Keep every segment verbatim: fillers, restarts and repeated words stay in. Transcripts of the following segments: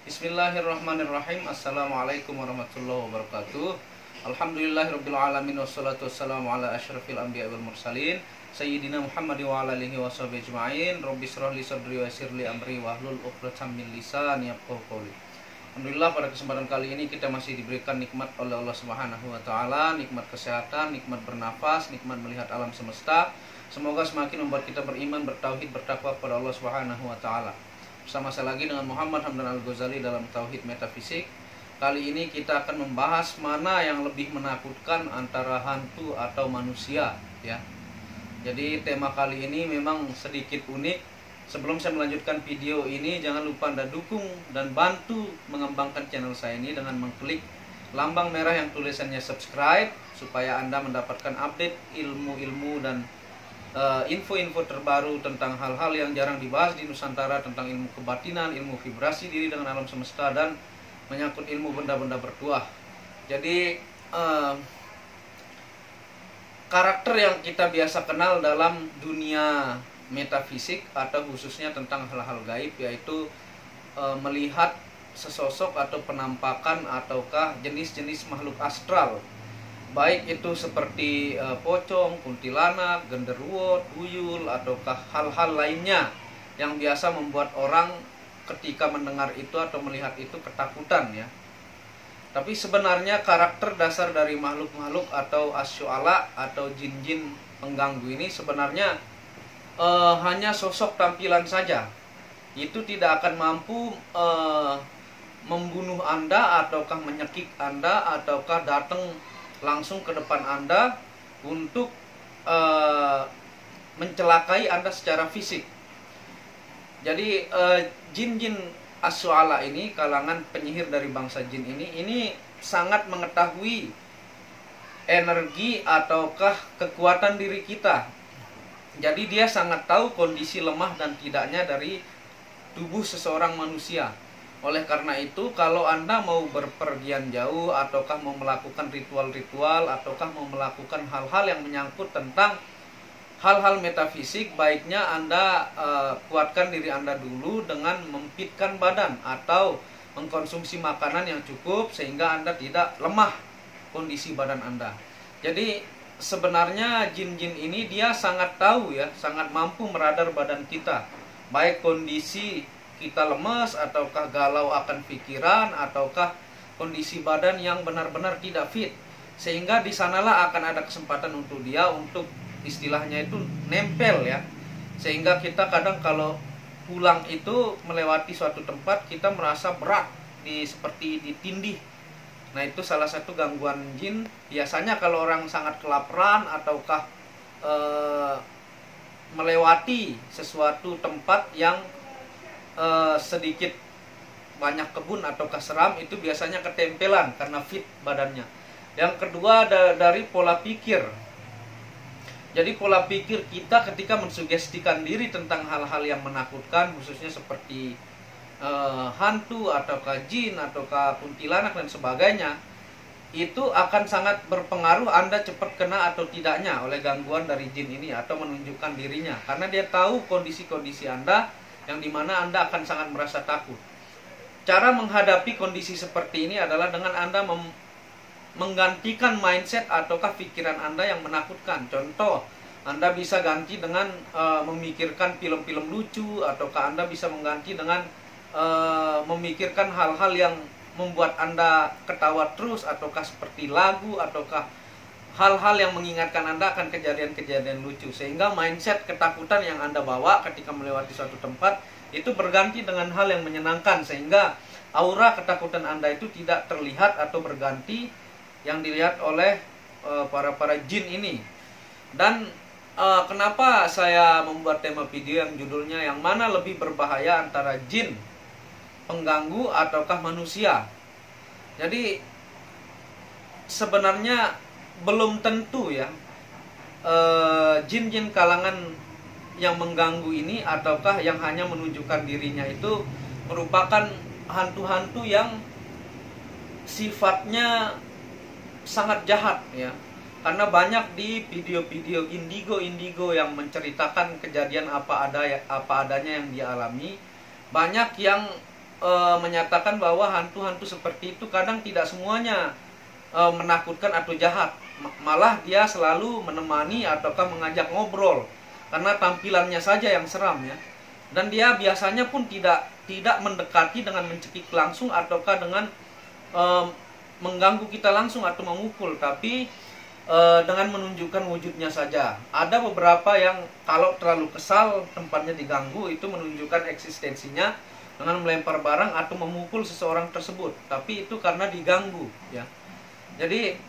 Bismillahirrahmanirrahim. Assalamualaikum warahmatullahi wabarakatuh. Alhamdulillahirrabbilalamin. Wassalatu wassalamu ala asyrafil anbiya wal mursalin Sayyidina Muhammad wa ala alihi wa sahbihi ajma'in. Rabbi shrah li sadri wa yassir li amri wahlul 'uqdatam min lisani yafqahu qawli. Alhamdulillah, pada kesempatan kali ini kita masih diberikan nikmat oleh Allah Subhanahu wa taala, nikmat kesehatan, nikmat bernafas, nikmat melihat alam semesta. Semoga semakin membuat kita beriman, bertauhid, bertakwa kepada Allah Subhanahu wa taala. Bersama saya lagi dengan Muhammad Hamdan Al-Ghazali dalam Tauhid Metafisik. Kali ini kita akan membahas mana yang lebih menakutkan antara hantu atau manusia, ya. Jadi tema kali ini memang sedikit unik. Sebelum saya melanjutkan video ini, jangan lupa Anda dukung dan bantu mengembangkan channel saya ini dengan mengklik lambang merah yang tulisannya subscribe, supaya Anda mendapatkan update ilmu-ilmu dan info-info uh, terbaru tentang hal-hal yang jarang dibahas di Nusantara, tentang ilmu kebatinan, ilmu vibrasi diri dengan alam semesta, dan menyangkut ilmu benda-benda bertuah. Jadi uh, karakter yang kita biasa kenal dalam dunia metafisik atau khususnya tentang hal-hal gaib, yaitu uh, melihat sesosok atau penampakan ataukah jenis-jenis makhluk astral, baik itu seperti e, pocong, kuntilanak, genderuwo, tuyul, ataukah hal-hal lainnya yang biasa membuat orang ketika mendengar itu atau melihat itu ketakutan, ya. Tapi sebenarnya karakter dasar dari makhluk-makhluk atau asyuala atau jin-jin pengganggu ini sebenarnya e, hanya sosok tampilan saja. Itu tidak akan mampu e, membunuh Anda ataukah menyekik Anda ataukah datang langsung ke depan Anda untuk uh, mencelakai Anda secara fisik. Jadi uh, jin-jin asyuala ini, kalangan penyihir dari bangsa jin ini, ini sangat mengetahui energi ataukah kekuatan diri kita. Jadi dia sangat tahu kondisi lemah dan tidaknya dari tubuh seseorang manusia. Oleh karena itu, kalau Anda mau berpergian jauh, ataukah mau melakukan ritual-ritual, ataukah mau melakukan hal-hal yang menyangkut tentang hal-hal metafisik, baiknya Anda uh, kuatkan diri Anda dulu dengan mempitkan badan atau mengkonsumsi makanan yang cukup sehingga Anda tidak lemah kondisi badan Anda. Jadi sebenarnya jin-jin ini dia sangat tahu, ya, sangat mampu meradar badan kita, baik kondisi kita lemas, ataukah galau akan pikiran, ataukah kondisi badan yang benar-benar tidak fit. Sehingga di sanalah akan ada kesempatan untuk dia untuk istilahnya itu nempel, ya. Sehingga kita kadang kalau pulang itu melewati suatu tempat, kita merasa berat, di seperti ditindih. Nah, itu salah satu gangguan jin. Biasanya kalau orang sangat kelaparan ataukah e, melewati sesuatu tempat yang Uh, sedikit banyak kebun atau seram, itu biasanya ketempelan karena fit badannya. Yang kedua da dari pola pikir. Jadi pola pikir kita ketika mensugestikan diri tentang hal-hal yang menakutkan, khususnya seperti uh, hantu ataukah jin ataukah kuntilanak dan sebagainya, itu akan sangat berpengaruh Anda cepat kena atau tidaknya oleh gangguan dari jin ini atau menunjukkan dirinya, karena dia tahu kondisi-kondisi Anda yang dimana Anda akan sangat merasa takut. Cara menghadapi kondisi seperti ini adalah dengan Anda menggantikan mindset ataukah pikiran Anda yang menakutkan. Contoh, Anda bisa ganti dengan uh, memikirkan film-film lucu, ataukah Anda bisa mengganti dengan uh, memikirkan hal-hal yang membuat Anda ketawa terus, ataukah seperti lagu, ataukah hal-hal yang mengingatkan Anda akan kejadian-kejadian lucu. Sehingga mindset ketakutan yang Anda bawa ketika melewati suatu tempat itu berganti dengan hal yang menyenangkan, sehingga aura ketakutan Anda itu tidak terlihat atau berganti yang dilihat oleh para-para uh, jin ini. Dan uh, kenapa saya membuat tema video yang judulnya yang mana lebih berbahaya antara jin pengganggu ataukah manusia. Jadi sebenarnya belum tentu, ya, jin-jin kalangan yang mengganggu ini ataukah yang hanya menunjukkan dirinya itu merupakan hantu-hantu yang sifatnya sangat jahat, ya. Karena banyak di video-video indigo-indigo yang menceritakan kejadian apa ada apa adanya yang dia alami, banyak yang e, menyatakan bahwa hantu-hantu seperti itu kadang tidak semuanya e, menakutkan atau jahat, malah dia selalu menemani ataukah mengajak ngobrol karena tampilannya saja yang seram ya. Dan dia biasanya pun tidak tidak mendekati dengan mencekik langsung ataukah dengan e, mengganggu kita langsung atau memukul, tapi e, dengan menunjukkan wujudnya saja. Ada beberapa yang kalau terlalu kesal tempatnya diganggu itu menunjukkan eksistensinya dengan melempar barang atau memukul seseorang tersebut, tapi itu karena diganggu ya. Jadi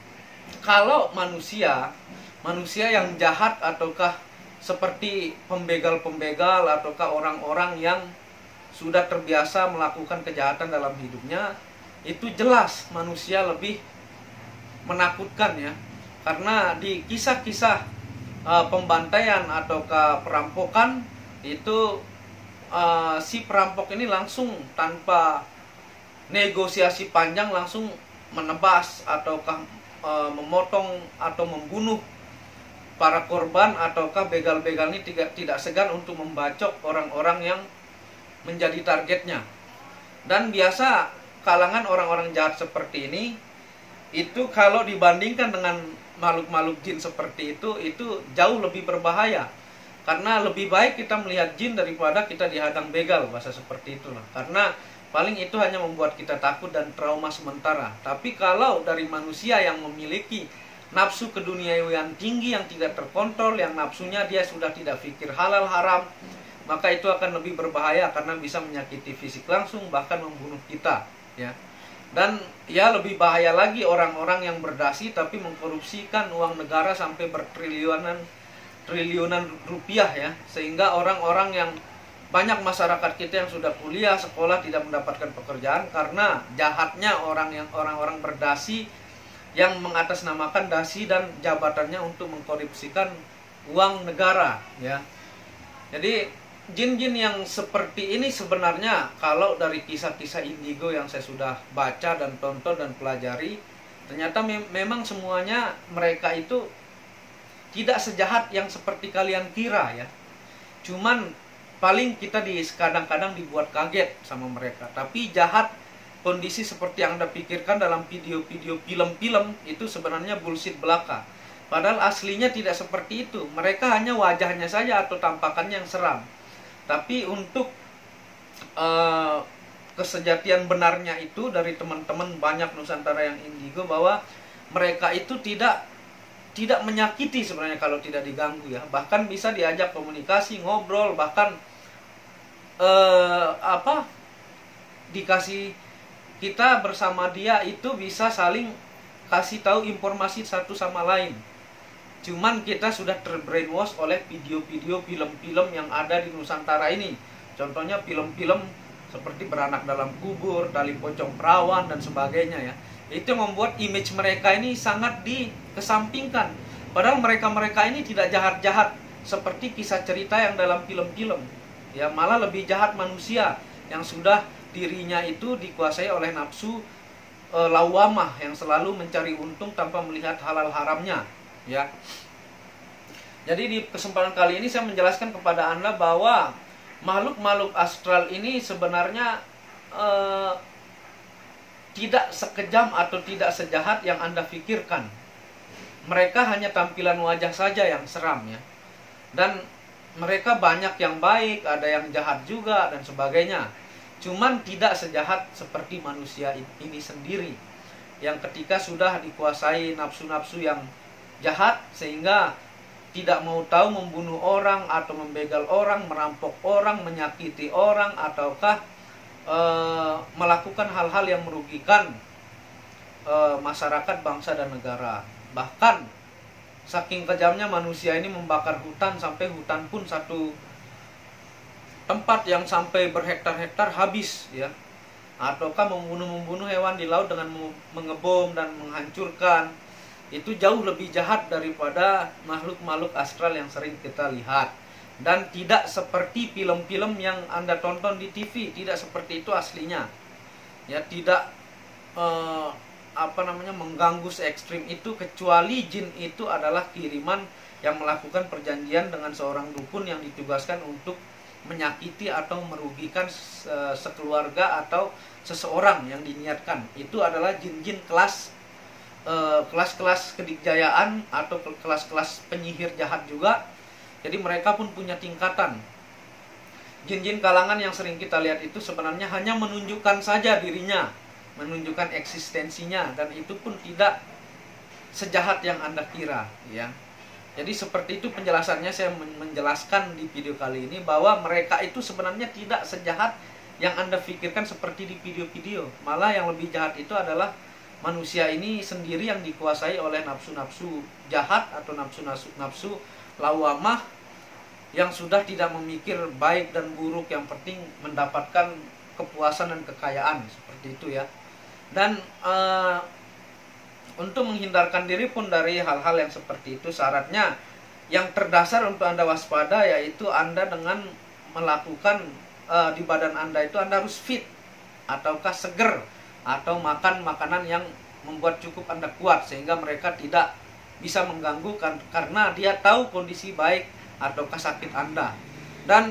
kalau manusia manusia yang jahat ataukah seperti pembegal-pembegal ataukah orang-orang yang sudah terbiasa melakukan kejahatan dalam hidupnya, itu jelas manusia lebih menakutkan ya. Karena di kisah-kisah uh, pembantaian ataukah perampokan itu uh, si perampok ini langsung tanpa negosiasi panjang langsung menebas ataukah uh, memotong atau membunuh para korban ataukah begal-begal ini tidak tidak segan untuk membacok orang-orang yang menjadi targetnya. Dan biasa kalangan orang-orang jahat seperti ini itu kalau dibandingkan dengan makhluk-makhluk jin seperti itu itu jauh lebih berbahaya, karena lebih baik kita melihat jin daripada kita dihadang begal, bahasa seperti itulah. Karena paling itu hanya membuat kita takut dan trauma sementara. Tapi kalau dari manusia yang memiliki nafsu keduniawian tinggi yang tidak terkontrol, yang nafsunya dia sudah tidak pikir halal haram, maka itu akan lebih berbahaya karena bisa menyakiti fisik langsung, bahkan membunuh kita ya. Dan ya lebih bahaya lagi orang-orang yang berdasi tapi mengkorupsikan uang negara sampai bertriliunan triliunan rupiah ya, sehingga orang-orang yang banyak masyarakat kita yang sudah kuliah sekolah tidak mendapatkan pekerjaan karena jahatnya orang yang orang-orang berdasi yang mengatasnamakan dasi dan jabatannya untuk mengkorupsikan uang negara ya. Jadi jin-jin yang seperti ini sebenarnya kalau dari kisah-kisah indigo yang saya sudah baca dan tonton dan pelajari, ternyata me memang semuanya mereka itu tidak sejahat yang seperti kalian kira ya. Cuman paling kita di kadang-kadang dibuat kaget sama mereka. Tapi jahat kondisi seperti yang Anda pikirkan dalam video-video film-film itu sebenarnya bullshit belaka. Padahal aslinya tidak seperti itu. Mereka hanya wajahnya saja atau tampakannya yang seram. Tapi untuk uh, kesejatian benarnya itu dari teman-teman banyak Nusantara yang indigo bahwa mereka itu tidak tidak menyakiti sebenarnya kalau tidak diganggu ya. Bahkan bisa diajak komunikasi, ngobrol, bahkan uh, apa dikasih kita bersama dia itu bisa saling kasih tahu informasi satu sama lain. Cuman kita sudah terbrainwash oleh video-video film-film yang ada di Nusantara ini. Contohnya film-film seperti Beranak Dalam Kubur, Tali Pocong Perawan, dan sebagainya ya. Itu membuat image mereka ini sangat dikesampingkan. Padahal mereka-mereka ini tidak jahat-jahat seperti kisah cerita yang dalam film-film. Ya, malah lebih jahat manusia yang sudah dirinya itu dikuasai oleh nafsu e, lawamah yang selalu mencari untung tanpa melihat halal haramnya. Ya, jadi di kesempatan kali ini saya menjelaskan kepada Anda bahwa makhluk-makhluk astral ini sebenarnya eh, tidak sekejam atau tidak sejahat yang Anda pikirkan. Mereka hanya tampilan wajah saja yang seram ya. Dan mereka banyak yang baik, ada yang jahat juga dan sebagainya. Cuman tidak sejahat seperti manusia ini sendiri, yang ketika sudah dikuasai nafsu-nafsu yang jahat sehingga tidak mau tahu membunuh orang atau membegal orang, merampok orang, menyakiti orang, ataukah e, melakukan hal-hal yang merugikan e, masyarakat, bangsa, dan negara. Bahkan saking kejamnya manusia ini membakar hutan, sampai hutan pun satu tempat yang sampai berhektar-hektar habis ya. Ataukah membunuh-membunuh hewan di laut dengan mengebom dan menghancurkan. Itu jauh lebih jahat daripada makhluk-makhluk astral yang sering kita lihat. Dan tidak seperti film-film yang Anda tonton di T V, tidak seperti itu aslinya. Ya, tidak eh, apa namanya mengganggu se ekstrim itu, kecuali jin itu adalah kiriman yang melakukan perjanjian dengan seorang dukun yang ditugaskan untuk menyakiti atau merugikan sekeluarga atau seseorang yang diniatkan. Itu adalah jin-jin kelas kelas-kelas kedikjayaan atau kelas-kelas penyihir jahat juga. Jadi mereka pun punya tingkatan. Jin-jin kalangan yang sering kita lihat itu sebenarnya hanya menunjukkan saja dirinya, menunjukkan eksistensinya, dan itu pun tidak sejahat yang Anda kira, ya. Jadi seperti itu penjelasannya. Saya menjelaskan di video kali ini bahwa mereka itu sebenarnya tidak sejahat yang Anda pikirkan seperti di video-video. Malah yang lebih jahat itu adalah manusia ini sendiri yang dikuasai oleh nafsu-nafsu jahat atau nafsu-nafsu lawamah yang sudah tidak memikir baik dan buruk, yang penting mendapatkan kepuasan dan kekayaan, seperti itu ya. Dan uh, untuk menghindarkan diri pun dari hal-hal yang seperti itu, syaratnya yang terdasar untuk Anda waspada yaitu Anda dengan melakukan uh, di badan Anda itu Anda harus fit ataukah seger, atau makan makanan yang membuat cukup Anda kuat sehingga mereka tidak bisa mengganggu kan, karena dia tahu kondisi baik ataukah sakit Anda. Dan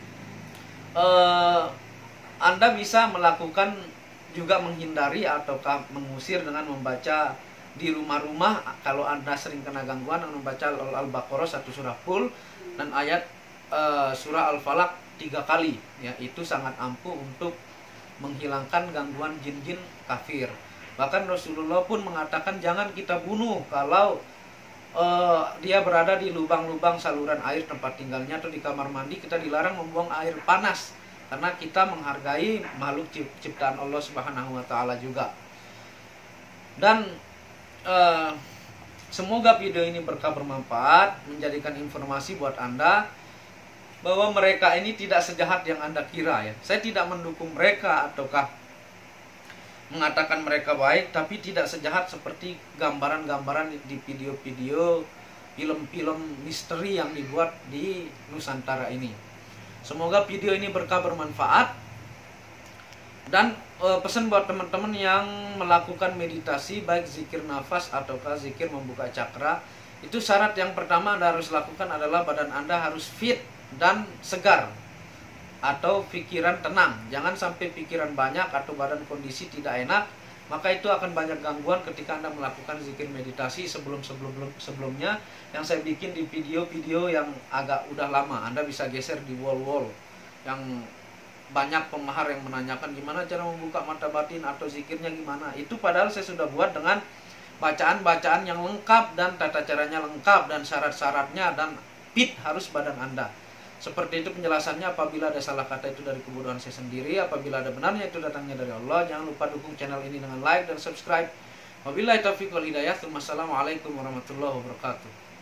uh, Anda bisa melakukan juga menghindari ataukah mengusir dengan membaca di rumah-rumah. Kalau Anda sering kena gangguan, membaca Al-Baqarah satu surah full dan ayat uh, surah Al-Falaq tiga kali, ya, itu sangat ampuh untuk menghilangkan gangguan jin-jin kafir. Bahkan Rasulullah pun mengatakan jangan kita bunuh kalau uh, dia berada di lubang-lubang saluran air tempat tinggalnya atau di kamar mandi. Kita dilarang membuang air panas karena kita menghargai makhluk ciptaan Allah Subhanahu wa taala juga. Dan uh, semoga video ini berkah bermanfaat, menjadikan informasi buat Anda bahwa mereka ini tidak sejahat yang Anda kira, ya. Saya tidak mendukung mereka ataukah mengatakan mereka baik, tapi tidak sejahat seperti gambaran-gambaran di video-video film-film misteri yang dibuat di Nusantara ini. Semoga video ini berkah bermanfaat. Dan e, pesan buat teman-teman yang melakukan meditasi, baik zikir nafas ataukah zikir membuka cakra, itu syarat yang pertama Anda harus lakukan adalah badan Anda harus fit dan segar atau pikiran tenang. Jangan sampai pikiran banyak atau badan kondisi tidak enak, maka itu akan banyak gangguan ketika Anda melakukan zikir meditasi sebelum-sebelum sebelumnya yang saya bikin di video-video yang agak udah lama. Anda bisa geser di wall-wall yang banyak pemahar yang menanyakan gimana cara membuka mata batin atau zikirnya gimana. Itu padahal saya sudah buat dengan bacaan-bacaan yang lengkap dan tata caranya lengkap dan syarat-syaratnya, dan fit harus badan Anda. Seperti itu penjelasannya. Apabila ada salah kata itu dari kebodohan saya sendiri, apabila ada benarnya itu datangnya dari Allah. Jangan lupa dukung channel ini dengan like dan subscribe. Wabillahi taufiq wal hidayah. Wassalamualaikum warahmatullahi wabarakatuh.